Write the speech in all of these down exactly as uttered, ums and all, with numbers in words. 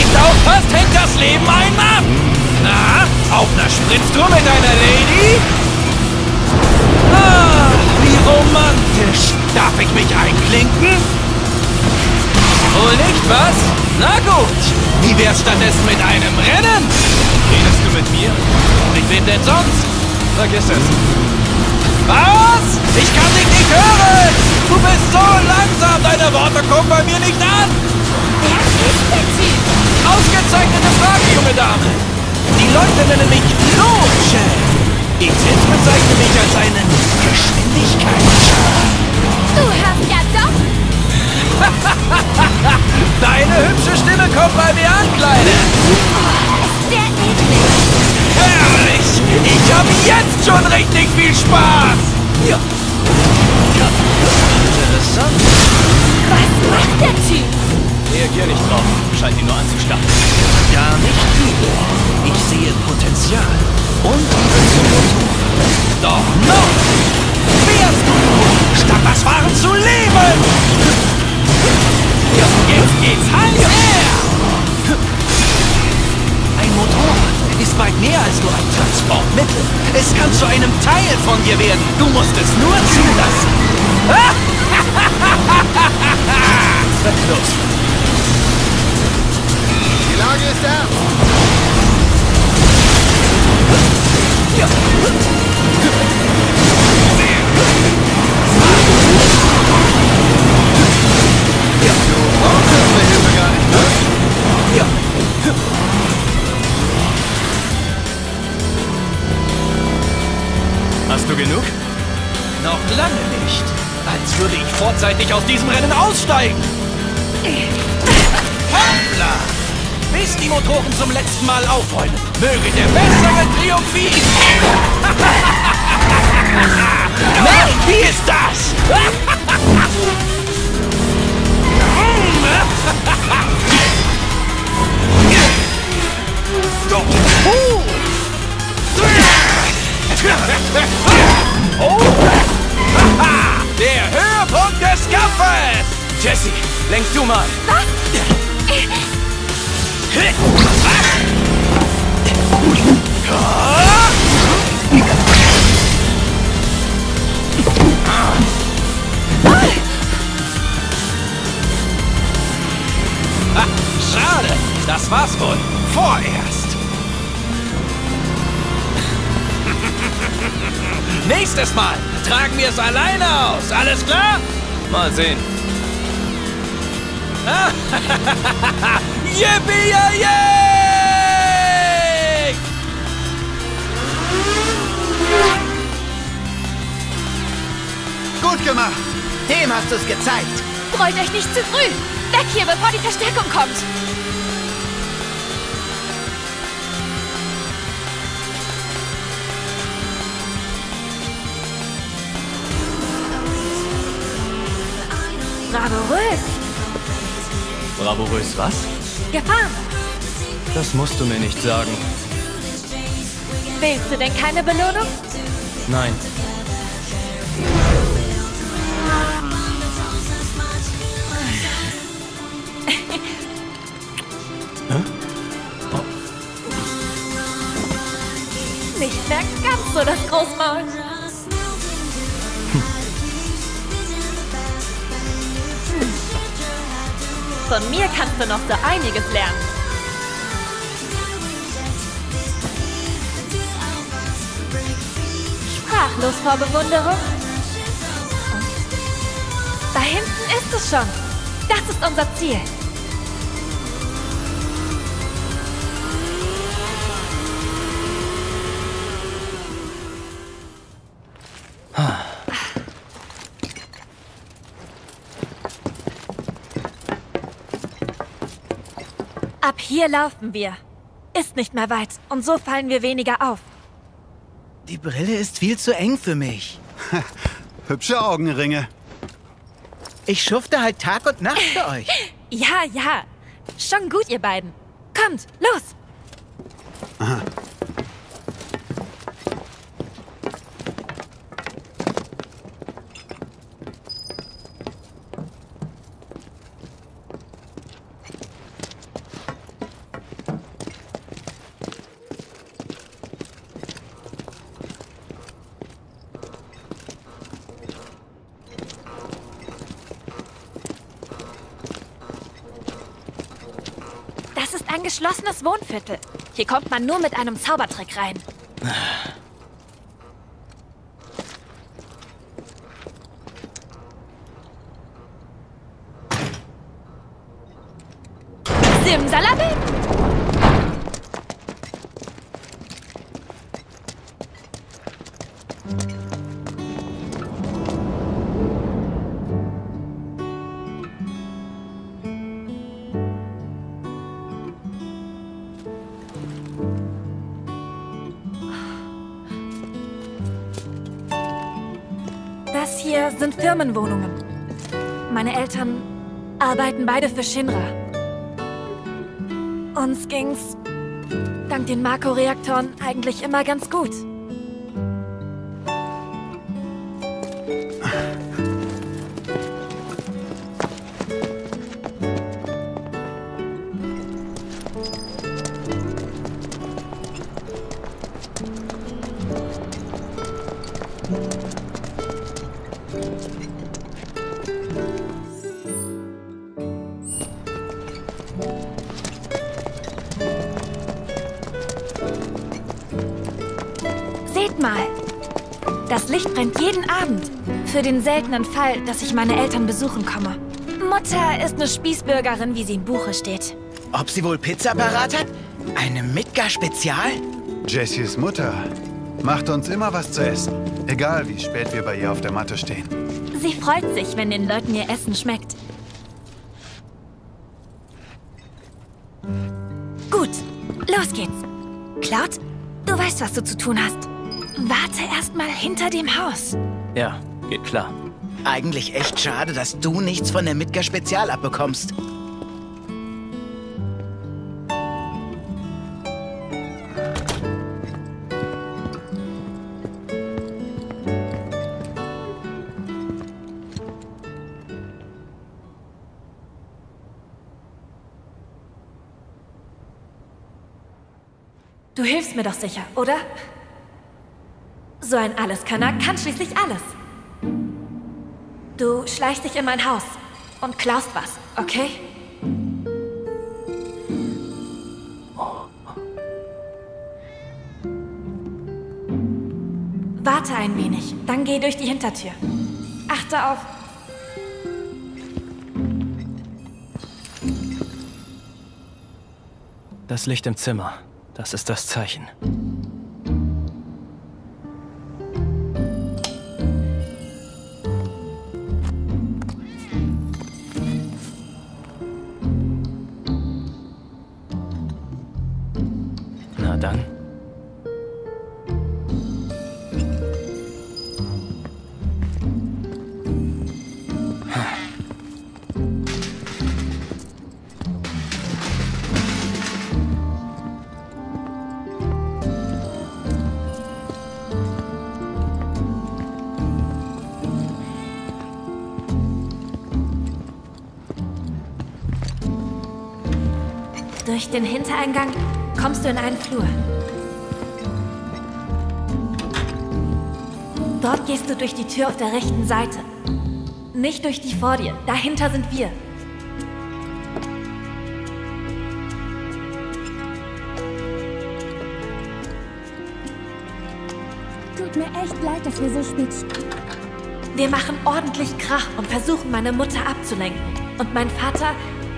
nicht aufpasst, hängt das Leben einen ab! Na, auf einer Spritztour mit einer Lady? Ah, wie romantisch! Darf ich mich einklinken? Wohl nicht, was? Na gut, wie wär's stattdessen mit einem Rennen? Redest du mit mir? Mit wem denn sonst? Vergiss es. Was? Ich kann dich nicht hören! Du bist so langsam, deine Worte kommen bei mir nicht an! Wer ist der Typ? Ausgezeichnete Frage, junge Dame! Die Leute nennen mich Loche. Ich selbst bezeichne mich als einen Geschwindigkeitsschwein. Du hörst ja doch. Deine hübsche Stimme kommt bei mir an, Kleine. Oh, sehr eklig. Herrlich! Ich habe jetzt schon richtig viel Spaß! Ja. Ja. Interessant. Was macht der Typ? Reagier nicht drauf. Scheint ihn nur anzustarren. Gar nicht übel. Ich sehe Potenzial. Und Liebe zum Motor. Doch noch! Fährst du nur, statt das Fahren zu leben! Ja, jetzt geht's heiß her! Ein Motorrad ist weit mehr als nur ein Transportmittel. Es kann zu einem Teil von dir werden. Du musst es nur zulassen. Los. Die Lage ist ernst. Ja. Ja. Warum hört mir Hilfe gar nicht, ne? Ja. Hast du genug? Noch lange nicht. Als würde ich vorzeitig aus diesem Rennen aussteigen. Hoppla! Bis die Motoren zum letzten Mal aufräumen. Möge der Bessere triumphieren. Na, wie ist das? Oh! Der Höhepunkt des Kampfes! Jesse, lenk du mal. Was? Ah, schade, das war's wohl. Vorerst. Nächstes Mal tragen wir es alleine aus. Alles klar? Mal sehen. Yippie, yay! Gut gemacht. Dem hast du es gezeigt. Freut euch nicht zu früh. Weg hier, bevor die Verstärkung kommt. Bravourös. Bravourös was? Gefahren. Das musst du mir nicht sagen. Willst du denn keine Belohnung? Nein. Nicht mehr ganz so das Großmaul. Von mir kannst du noch so einiges lernen. Sprachlos vor Bewunderung. Und da hinten ist es schon. Das ist unser Ziel. Ab hier laufen wir. Ist nicht mehr weit und so fallen wir weniger auf. Die Brille ist viel zu eng für mich. Hübsche Augenringe. Ich schufte halt Tag und Nacht für euch. Ja, ja. Schon gut, ihr beiden. Kommt, los! Aha. ein geschlossenes Wohnviertel. Hier kommt man nur mit einem Zaubertrick rein. Simsalabim! Das hier sind Firmenwohnungen. Meine Eltern arbeiten beide für Shinra. Uns ging's dank den Mako-Reaktoren eigentlich immer ganz gut. Seht mal, das Licht brennt jeden Abend. Für den seltenen Fall, dass ich meine Eltern besuchen komme. Mutter ist eine Spießbürgerin, wie sie im Buche steht. Ob sie wohl Pizza parat hat? Eine Midgar-Spezial? Jessys Mutter macht uns immer was zu essen. Egal, wie spät wir bei ihr auf der Matte stehen. Sie freut sich, wenn den Leuten ihr Essen schmeckt. Gut, los geht's. Cloud, du weißt, was du zu tun hast. Warte erst mal hinter dem Haus. Ja, geht klar. Eigentlich echt schade, dass du nichts von der Midgar-Spezial abbekommst. Du hilfst mir doch sicher, oder? So ein Alleskönner kann schließlich alles. Du schleichst dich in mein Haus und klaust was, okay? Warte ein wenig, dann geh durch die Hintertür. Achte auf... Das Licht im Zimmer, das ist das Zeichen. Na dann. Durch den Hintereingang kommst du in einen Flur. Dort gehst du durch die Tür auf der rechten Seite. Nicht durch die vor dir. Dahinter sind wir. Tut mir echt leid, dass wir so spät... Wir machen ordentlich Krach und versuchen, meine Mutter abzulenken. Und mein Vater...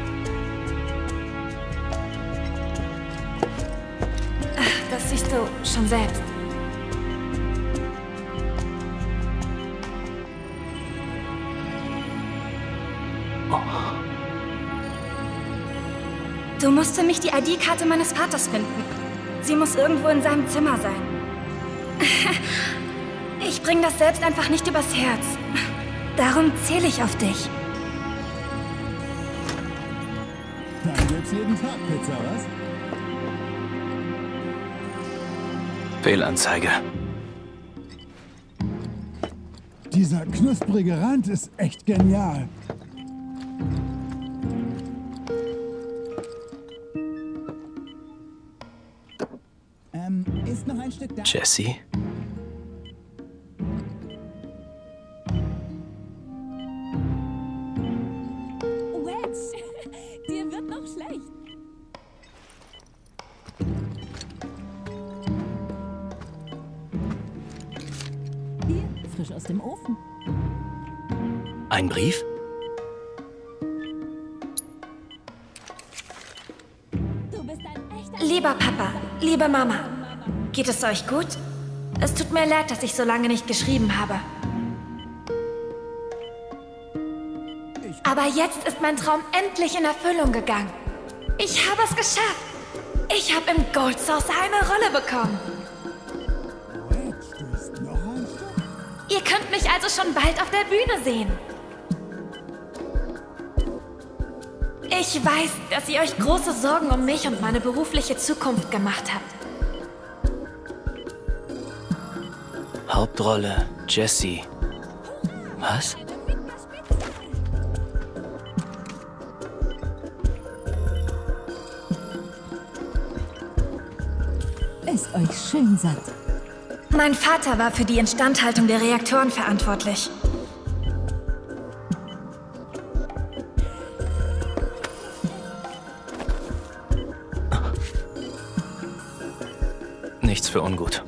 Das siehst du schon selbst. Du musst für mich die I D-Karte meines Vaters finden. Sie muss irgendwo in seinem Zimmer sein. Ich bring das selbst einfach nicht übers Herz. Darum zähle ich auf dich. Dann gibt's jeden Tag Pizza, was? Fehlanzeige. Dieser knusprige Rand ist echt genial. Ähm, ist noch ein Stück da? Jessie? Wedge, dir wird noch schlecht. aus dem Ofen. Ein Brief? Du bist ein echter... Lieber Papa, liebe Mama, geht es euch gut? Es tut mir leid, dass ich so lange nicht geschrieben habe. Aber jetzt ist mein Traum endlich in Erfüllung gegangen. Ich habe es geschafft. Ich habe im Gold Saucer eine Rolle bekommen. Ihr könnt mich also schon bald auf der Bühne sehen. Ich weiß, dass ihr euch große Sorgen um mich und meine berufliche Zukunft gemacht habt. Hauptrolle, Jessie. Was? Ist euch schön satt. Mein Vater war für die Instandhaltung der Reaktoren verantwortlich. Nichts für ungut.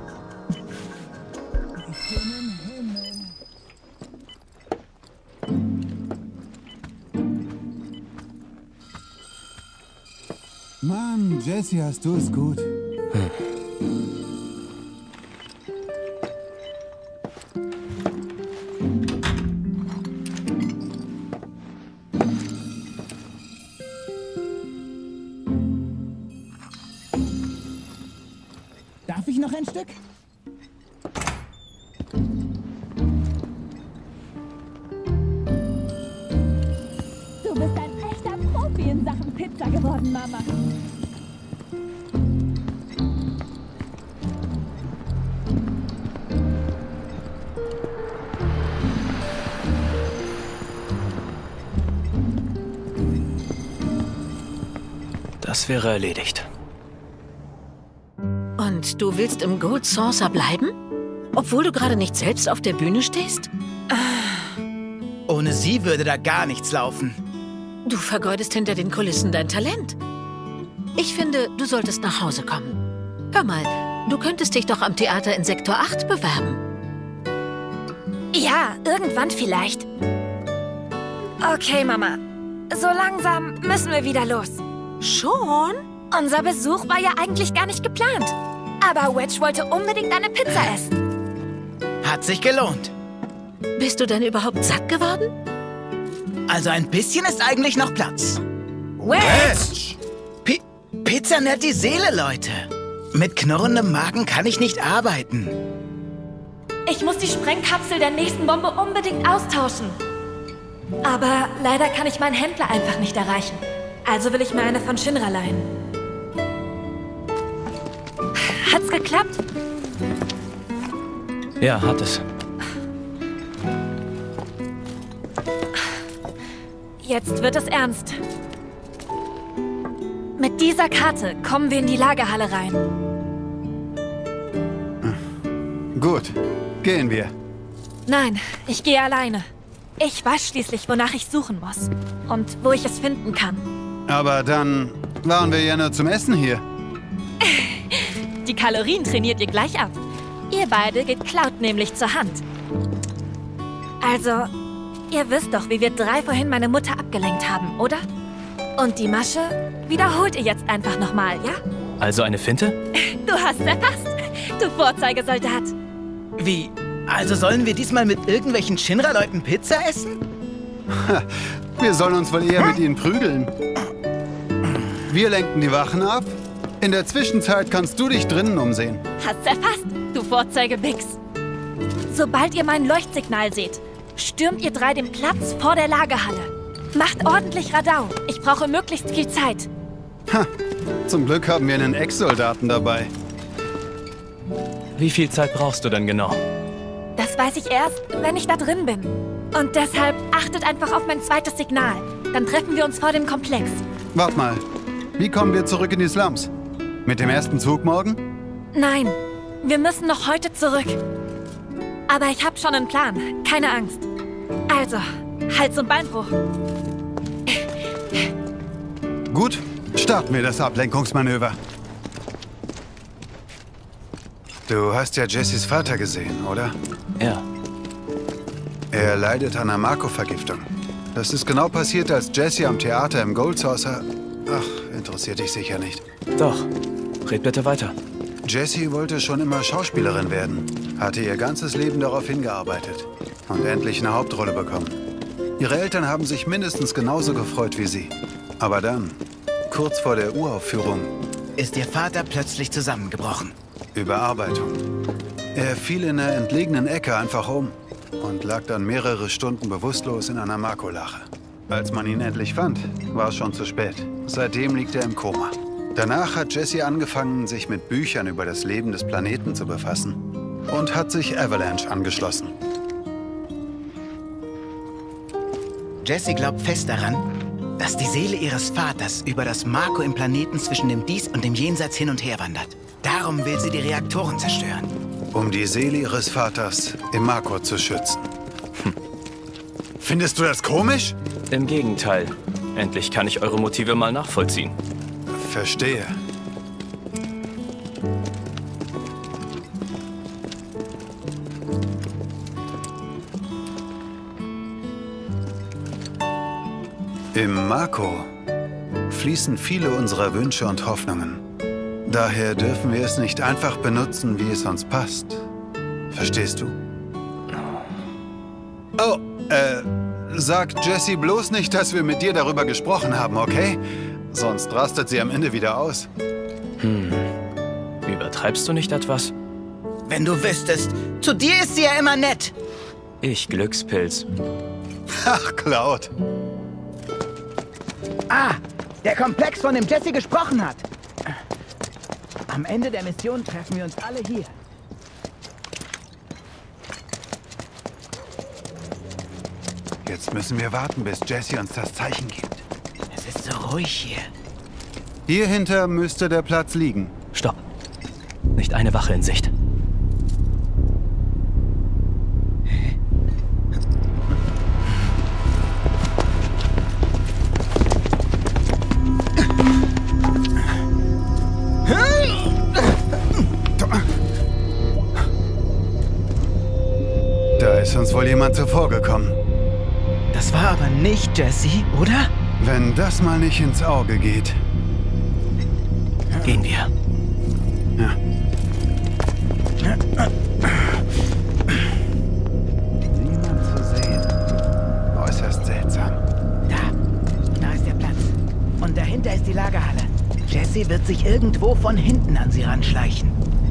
Mann, Jessie, hast du es gut? Hm. Darf ich noch ein Stück? Du bist ein echter Profi in Sachen Pizza geworden, Mama. Das wäre erledigt. Und du willst im Gold Saucer bleiben? Obwohl du gerade nicht selbst auf der Bühne stehst? Ohne sie würde da gar nichts laufen. Du vergeudest hinter den Kulissen dein Talent. Ich finde, du solltest nach Hause kommen. Hör mal, du könntest dich doch am Theater in Sektor acht bewerben. Ja, irgendwann vielleicht. Okay, Mama. So langsam müssen wir wieder los. Schon? Unser Besuch war ja eigentlich gar nicht geplant. Aber Wedge wollte unbedingt eine Pizza essen. Hat sich gelohnt. Bist du denn überhaupt satt geworden? Also ein bisschen ist eigentlich noch Platz. Wedge! P Pizza nährt die Seele, Leute. Mit knurrendem Magen kann ich nicht arbeiten. Ich muss die Sprengkapsel der nächsten Bombe unbedingt austauschen. Aber leider kann ich meinen Händler einfach nicht erreichen. Also will ich mir eine von Shinra leihen. Hat's geklappt? Ja, hat es. Jetzt wird es ernst. Mit dieser Karte kommen wir in die Lagerhalle rein. Gut, gehen wir. Nein, ich gehe alleine. Ich weiß schließlich, wonach ich suchen muss. Und wo ich es finden kann. Aber dann waren wir ja nur zum Essen hier. Die Kalorien trainiert ihr gleich ab. Ihr beide geht Cloud nämlich zur Hand. Also, ihr wisst doch, wie wir drei vorhin meine Mutter abgelenkt haben, oder? Und die Masche wiederholt ihr jetzt einfach nochmal, ja? Also eine Finte? Du hast es erfasst, du Vorzeigesoldat. Wie? Also sollen wir diesmal mit irgendwelchen Shinra-Leuten Pizza essen? Ha, wir sollen uns wohl eher mit ihnen prügeln. Wir lenken die Wachen ab. In der Zwischenzeit kannst du dich drinnen umsehen. Hast erfasst, du Vorzeigebix. Sobald ihr mein Leuchtsignal seht, stürmt ihr drei den Platz vor der Lagerhalle. Macht ordentlich Radau. Ich brauche möglichst viel Zeit. Ha, zum Glück haben wir einen Ex-Soldaten dabei. Wie viel Zeit brauchst du denn genau? Das weiß ich erst, wenn ich da drin bin. Und deshalb achtet einfach auf mein zweites Signal. Dann treffen wir uns vor dem Komplex. Wart mal, wie kommen wir zurück in die Slums? Mit dem ersten Zug morgen? Nein, wir müssen noch heute zurück. Aber ich habe schon einen Plan, keine Angst. Also, Hals- und Beinbruch. Gut, starten wir das Ablenkungsmanöver. Du hast ja Jessys Vater gesehen, oder? Ja. Er leidet an einer Marco-Vergiftung. Das ist genau passiert, als Jesse am Theater im Gold Saucer... Ach, interessiert dich sicher nicht. Doch. Red bitte weiter. Jessie wollte schon immer Schauspielerin werden. Hatte ihr ganzes Leben darauf hingearbeitet. Und endlich eine Hauptrolle bekommen. Ihre Eltern haben sich mindestens genauso gefreut wie sie. Aber dann, kurz vor der Uraufführung... ist ihr Vater plötzlich zusammengebrochen. Überarbeitung. Er fiel in einer entlegenen Ecke einfach um und lag dann mehrere Stunden bewusstlos in einer Marco-Lache. Als man ihn endlich fand, war es schon zu spät. Seitdem liegt er im Koma. Danach hat Jessie angefangen, sich mit Büchern über das Leben des Planeten zu befassen und hat sich Avalanche angeschlossen. Jessie glaubt fest daran, dass die Seele ihres Vaters über das Marco im Planeten zwischen dem Dies und dem Jenseits hin und her wandert. Darum will sie die Reaktoren zerstören. Um die Seele ihres Vaters im Marco zu schützen. Hm. Findest du das komisch? Im Gegenteil. Endlich kann ich eure Motive mal nachvollziehen. Verstehe. Im Marco fließen viele unserer Wünsche und Hoffnungen. Daher dürfen wir es nicht einfach benutzen, wie es uns passt. Verstehst du? Oh, äh, sag Jessie bloß nicht, dass wir mit dir darüber gesprochen haben, okay? Sonst rastet sie am Ende wieder aus. Hm. Übertreibst du nicht etwas? Wenn du wüsstest, zu dir ist sie ja immer nett. Ich Glückspilz. Ach, Cloud. Ah, der Komplex, von dem Jessie gesprochen hat. Am Ende der Mission treffen wir uns alle hier. Jetzt müssen wir warten, bis Jessie uns das Zeichen gibt. Es ist so ruhig hier. Hier hinter müsste der Platz liegen. Stopp. Nicht eine Wache in Sicht. Da ist uns wohl jemand zuvorgekommen. Das war aber nicht Jessie, oder? Wenn das mal nicht ins Auge geht. Gehen wir. Ja. Niemand zu sehen. Äußerst seltsam. Da, da ist der Platz. Und dahinter ist die Lagerhalle. Jessie wird sich irgendwo von hinten an sie ranschleichen.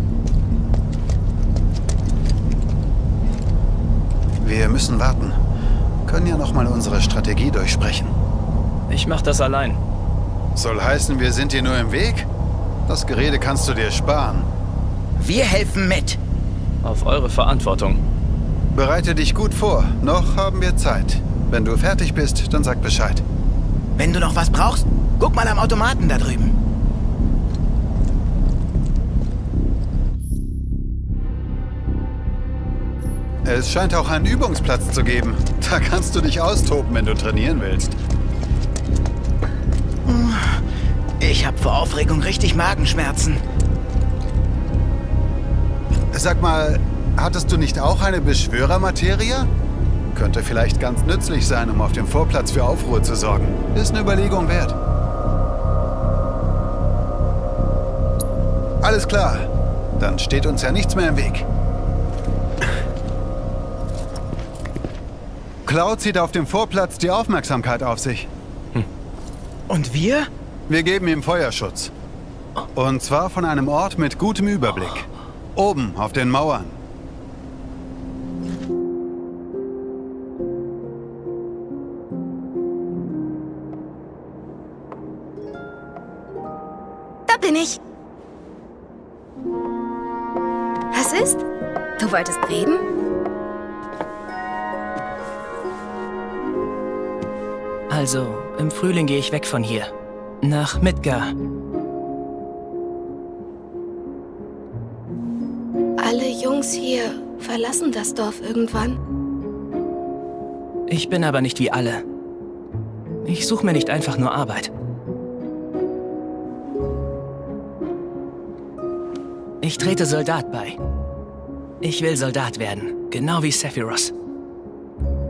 Wir müssen warten. Können ja noch mal unsere Strategie durchsprechen. Ich mach das allein. Soll heißen, wir sind dir nur im Weg? Das Gerede kannst du dir sparen. Wir helfen mit. Auf eure Verantwortung. Bereite dich gut vor. Noch haben wir Zeit. Wenn du fertig bist, dann sag Bescheid. Wenn du noch was brauchst, guck mal am Automaten da drüben. Es scheint auch einen Übungsplatz zu geben. Da kannst du dich austoben, wenn du trainieren willst. Ich habe vor Aufregung richtig Magenschmerzen. Sag mal, hattest du nicht auch eine Beschwörermaterie? Könnte vielleicht ganz nützlich sein, um auf dem Vorplatz für Aufruhr zu sorgen. Ist eine Überlegung wert. Alles klar. Dann steht uns ja nichts mehr im Weg. Cloud zieht auf dem Vorplatz die Aufmerksamkeit auf sich. Hm. Und wir? Wir geben ihm Feuerschutz. Und zwar von einem Ort mit gutem Überblick. Oben auf den Mauern. Da bin ich. Was ist? Du wolltest reden? Also, im Frühling gehe ich weg von hier. Nach Midgar. Alle Jungs hier verlassen das Dorf irgendwann. Ich bin aber nicht wie alle. Ich suche mir nicht einfach nur Arbeit. Ich trete Soldat bei. Ich will Soldat werden, genau wie Sephiroth.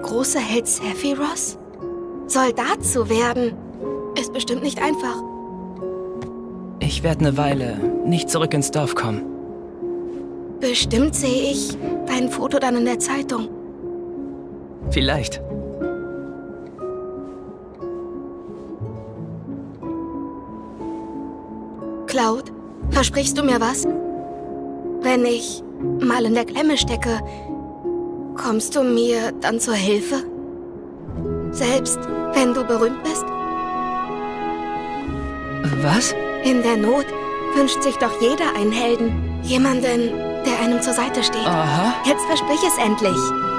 große Held Sephiroth? Soldat zu werden, ist bestimmt nicht einfach. Ich werde eine Weile nicht zurück ins Dorf kommen. Bestimmt sehe ich dein Foto dann in der Zeitung. Vielleicht. Cloud, versprichst du mir was? Wenn ich mal in der Klemme stecke, kommst du mir dann zur Hilfe? Selbst wenn du berühmt bist? Was? In der Not wünscht sich doch jeder einen Helden. Jemanden, der einem zur Seite steht. Aha. Jetzt versprich es endlich.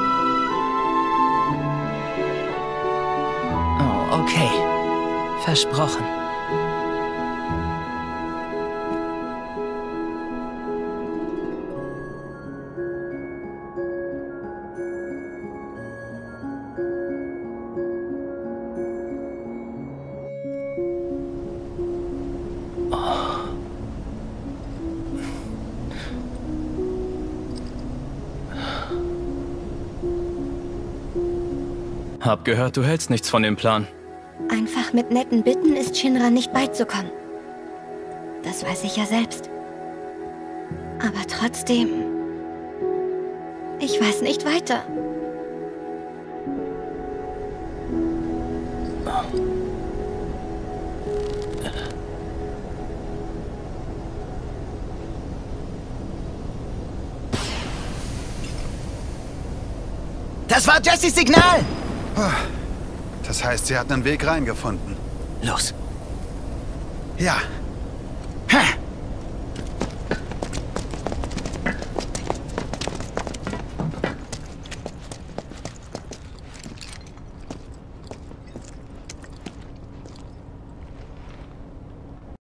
Oh, okay. Versprochen. Hab gehört, du hältst nichts von dem Plan. Einfach mit netten Bitten ist Shinra nicht beizukommen. Das weiß ich ja selbst. Aber trotzdem... Ich weiß nicht weiter. Das war Jessys Signal! Das heißt, sie hat einen Weg reingefunden. Los. Ja,